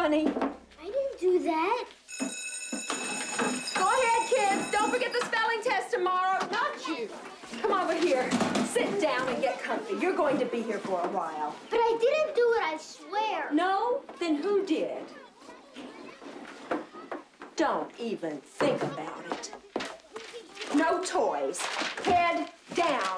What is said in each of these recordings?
funny? I didn't do that. Go ahead, kids. Don't forget the spelling test tomorrow. Not you. Come over here. Sit down and get comfy. You're going to be here for a while. But I didn't do it, I swear. No? Then who did? Don't even think about it. No toys. Head down.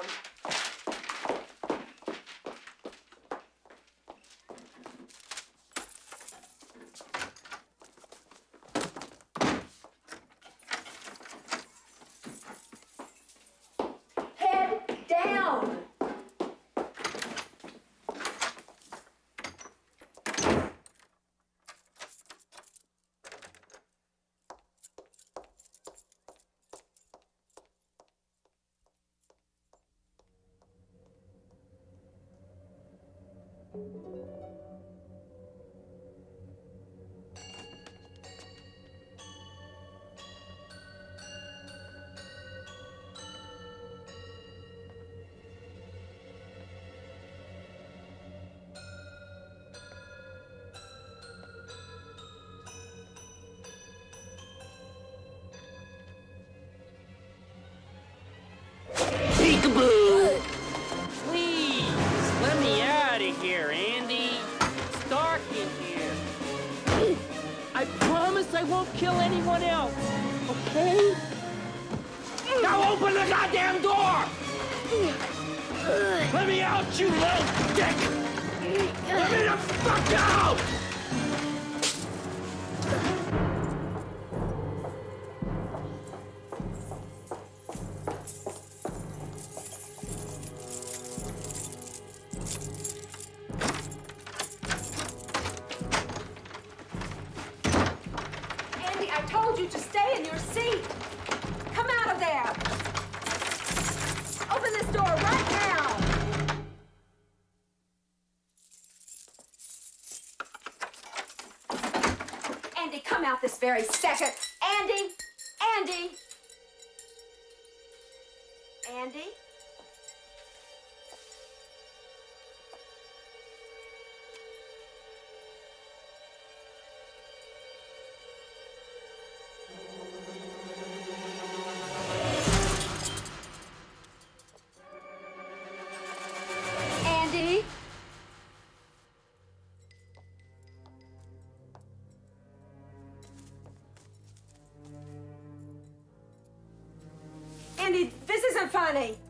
Head down. Peekaboo! Please, let me out of here, Andy. It's dark in here. I promise I won't kill anyone else, okay? Now open the goddamn door! Let me out, you little dick! Let me the fuck out! Andy, I told you to stay in your seat. Come out of there. Open this door right now. Andy, come out this very second. Andy! Andy! Andy? Andy? Andy, this isn't funny.